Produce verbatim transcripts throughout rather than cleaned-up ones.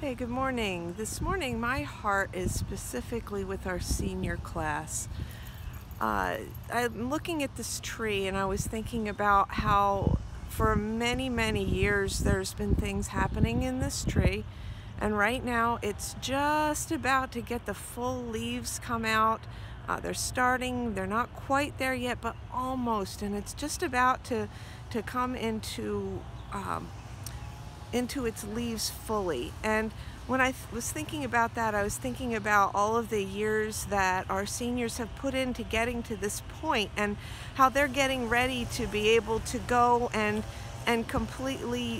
Hey, good morning. This morning my heart is specifically with our senior class. Uh, I'm looking at this tree and I was thinking about how for many, many years there's been things happening in this tree, and right now it's just about to get the full leaves come out. Uh, they're starting, they're not quite there yet, but almost, and it's just about to, to come into um, into its leaves fully. And when I th was thinking about that, I was thinking about all of the years that our seniors have put into getting to this point and how they're getting ready to be able to go and and completely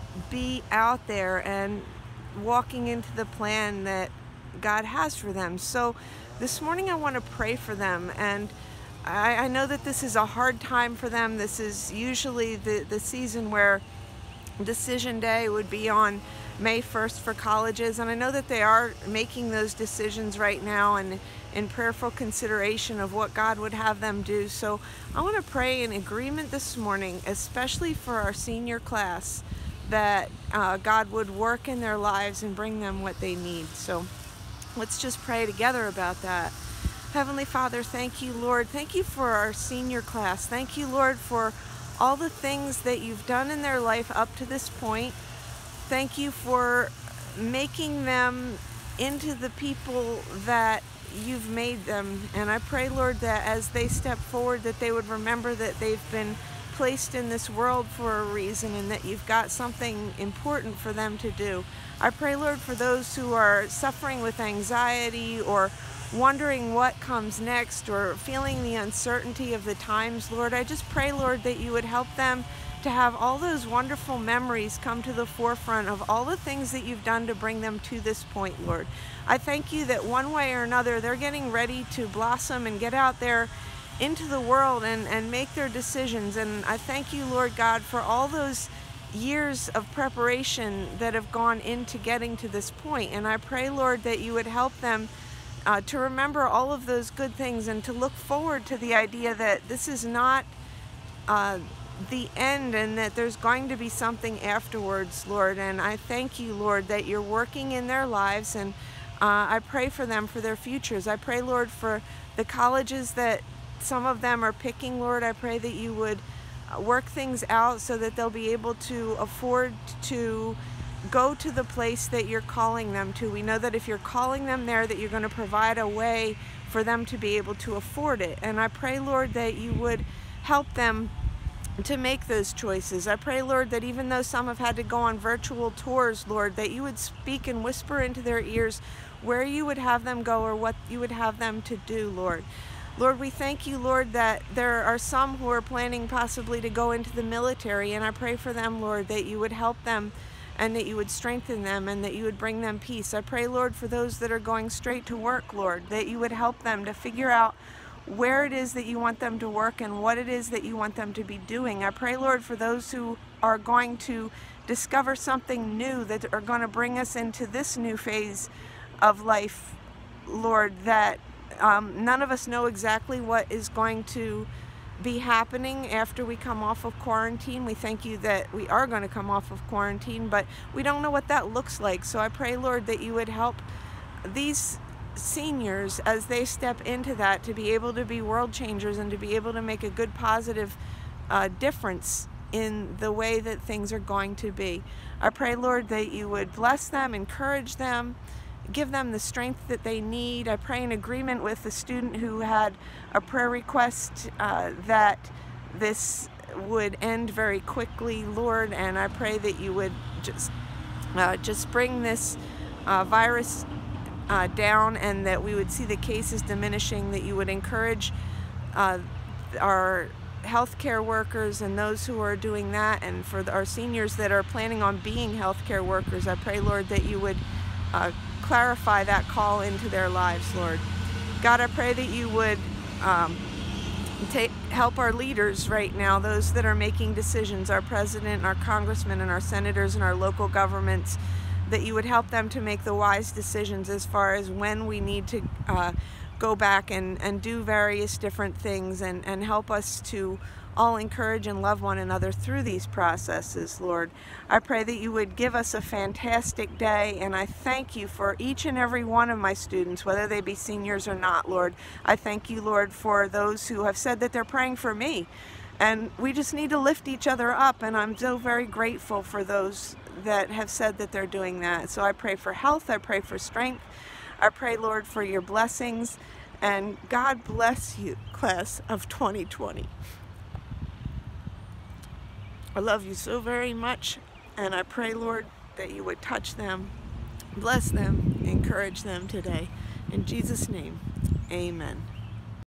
be out there and walking into the plan that God has for them. So this morning I want to pray for them, and I, I know that this is a hard time for them. This is usually the, the season where decision day would be on May first for colleges, and I know that they are making those decisions right now and in prayerful consideration of what God would have them do. So I want to pray in agreement this morning, especially for our senior class, that uh, God would work in their lives and bring them what they need. So let's just pray together about that. Heavenly Father, thank you, Lord. Thank you for our senior class. Thank you, Lord, for all the things that you've done in their life up to this point. Thank you for making them into the people that you've made them. And I pray, Lord, that as they step forward, that they would remember that they've been placed in this world for a reason and that you've got something important for them to do. I pray, Lord, for those who are suffering with anxiety or wondering what comes next or feeling the uncertainty of the times, Lord, I just pray, Lord, that you would help them to have all those wonderful memories come to the forefront of all the things that you've done to bring them to this point, Lord. I thank you that one way or another they're getting ready to blossom and get out there into the world and, and make their decisions. And I thank you, Lord God, for all those years of preparation that have gone into getting to this point. And I pray, Lord, that you would help them Uh, to remember all of those good things and to look forward to the idea that this is not uh, the end and that there's going to be something afterwards, Lord. And I thank you, Lord, that you're working in their lives, and uh, I pray for them for their futures. I pray, Lord, for the colleges that some of them are picking, Lord. I pray that you would work things out so that they'll be able to afford to go to the place that you're calling them to. We know that if you're calling them there, that you're going to provide a way for them to be able to afford it. And I pray, Lord, that you would help them to make those choices. I pray, Lord, that even though some have had to go on virtual tours, Lord, that you would speak and whisper into their ears where you would have them go or what you would have them to do, Lord. Lord, we thank you, Lord, that there are some who are planning possibly to go into the military, and I pray for them, Lord, that you would help them and that you would strengthen them and that you would bring them peace. I pray, Lord, for those that are going straight to work, Lord, that you would help them to figure out where it is that you want them to work and what it is that you want them to be doing. I pray, Lord, for those who are going to discover something new that are going to bring us into this new phase of life, Lord, that um, none of us know exactly what is going to be happening after we come off of quarantine. We thank you that we are going to come off of quarantine, but we don't know what that looks like. So I pray, Lord, that you would help these seniors as they step into that to be able to be world changers and to be able to make a good positive uh, difference in the way that things are going to be. I pray, Lord, that you would bless them, encourage them, give them the strength that they need. I pray in agreement with the student who had a prayer request uh, that this would end very quickly, Lord, and I pray that you would just uh, just bring this uh, virus uh, down and that we would see the cases diminishing, that you would encourage uh, our healthcare workers and those who are doing that, and for our seniors that are planning on being healthcare workers, I pray, Lord, that you would uh, clarify that call into their lives, Lord. God, I pray that you would um, take, help our leaders right now, those that are making decisions, our president, our congressmen, and our senators, and our local governments, that you would help them to make the wise decisions as far as when we need to uh, go back and, and do various different things, and, and help us to all encourage and love one another through these processes, Lord. I pray that you would give us a fantastic day, and I thank you for each and every one of my students, whether they be seniors or not, Lord. I thank you, Lord, for those who have said that they're praying for me. And we just need to lift each other up, and I'm so very grateful for those that have said that they're doing that. So I pray for health, I pray for strength, I pray, Lord, for your blessings, and God bless you, class of twenty twenty. I love you so very much, and I pray, Lord, that you would touch them, bless them, encourage them today. In Jesus' name, amen.